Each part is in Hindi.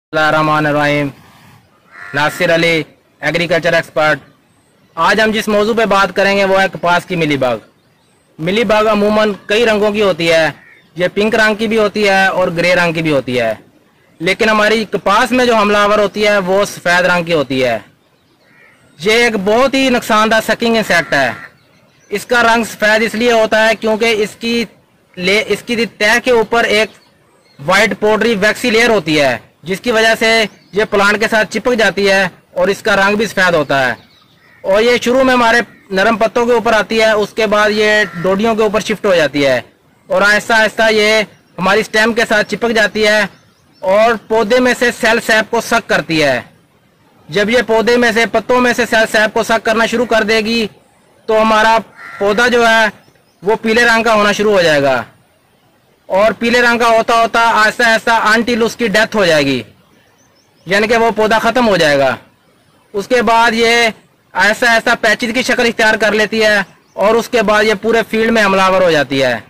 Rahman Nasir Ali agriculture expert. आज हम जिस मौजू पे बात करेंगे वो है कपास की मिलीबग। मिलीबग अमूमन कई रंगों की होती है। ये पिंक रंग की भी होती है और ग्रे रंग की भी होती है, लेकिन हमारी कपास में जो हमलावर होती है वो सफ़ेद रंग की होती है। ये एक बहुत ही नुकसानदार सकिंग इंसेक्ट है। इसका रंग सफ़ेद इसलिए होता है क्योंकि इसकी तह के ऊपर एक वाइट पाउडरी वैक्सी लेयर होती है, जिसकी वजह से ये प्लांट के साथ चिपक जाती है और इसका रंग भी सफ़ेद होता है। और ये शुरू में हमारे नरम पत्तों के ऊपर आती है, उसके बाद ये डोडियों के ऊपर शिफ्ट हो जाती है और आहिस्ता आहिस्ता ये हमारी स्टेम के साथ चिपक जाती है और पौधे में से सेल सैप को सक करती है। जब ये पौधे में से पत्तों में से सेल सैप को सक करना शुरू कर देगी तो हमारा पौधा जो है वो पीले रंग का होना शुरू हो जाएगा और पीले रंग का होता होता आहिस्ता आहिस्ता अनटिल उसकी डेथ हो जाएगी, यानी कि वो पौधा ख़त्म हो जाएगा। उसके बाद ये आहिस्ता आहिस्ता पैचेज की शक्ल इख्तियार कर लेती है और उसके बाद ये पूरे फील्ड में हमलावर हो जाती है।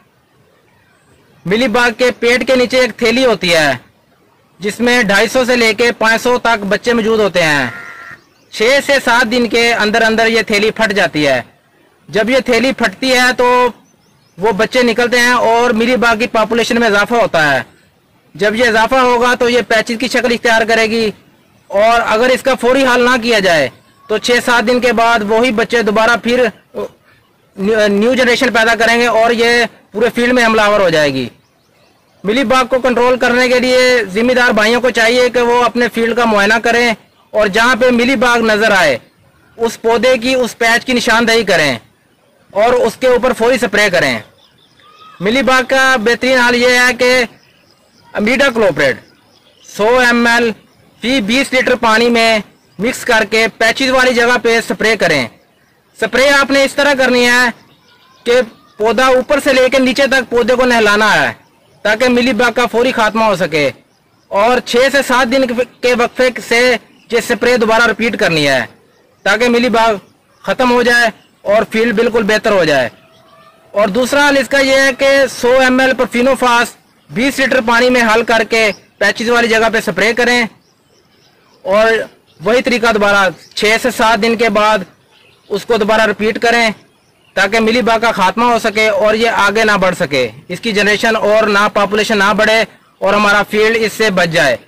मिलीबग के पेट के नीचे एक थैली होती है जिसमें 250 से लेके 500 तक बच्चे मौजूद होते हैं। 6 से 7 दिन के अंदर अंदर ये थैली फट जाती है। जब ये थैली फटती है तो वो बच्चे निकलते हैं और मिलीबग की पॉपुलेशन में इजाफा होता है। जब ये इजाफा होगा तो ये पैचेज की शक्ल इख्तियार करेगी और अगर इसका फौरी हल ना किया जाए तो 6-7 दिन के बाद वही बच्चे दोबारा फिर न्यू जनरेशन पैदा करेंगे और ये पूरे फील्ड में हमलावर हो जाएगी। मिलीबग को कंट्रोल करने के लिए जिम्मेदार भाइयों को चाहिए कि वो अपने फील्ड का मुआयना करें और जहाँ पे मिलीबग नजर आए उस पौधे की उस पैच की निशानदेही करें और उसके ऊपर फौरी स्प्रे करें। मिलीबग का बेहतरीन हाल ये है कि इमिडाक्लोप्रिड 100 ml फी 20 लीटर पानी में मिक्स करके पैचेज वाली जगह पे स्प्रे करें। स्प्रे आपने इस तरह करनी है कि पौधा ऊपर से लेकर नीचे तक पौधे को नहलाना है ताकि मिलीबग का फौरी खात्मा हो सके और 6 से 7 दिन के वक्फे से ये स्प्रे दोबारा रिपीट करनी है ताकि मिलीबग ख़त्म हो जाए और फील्ड बिल्कुल बेहतर हो जाए। और दूसरा हाल इसका यह है कि 100 ml परफिनोफास 20 लीटर पानी में हल करके पैचेज वाली जगह पे स्प्रे करें और वही तरीका दोबारा 6 से 7 दिन के बाद उसको दोबारा रिपीट करें ताकि मिलीबग का खात्मा हो सके और ये आगे ना बढ़ सके, इसकी जनरेशन और ना पॉपुलेशन ना बढ़े और हमारा फील्ड इससे बच जाए।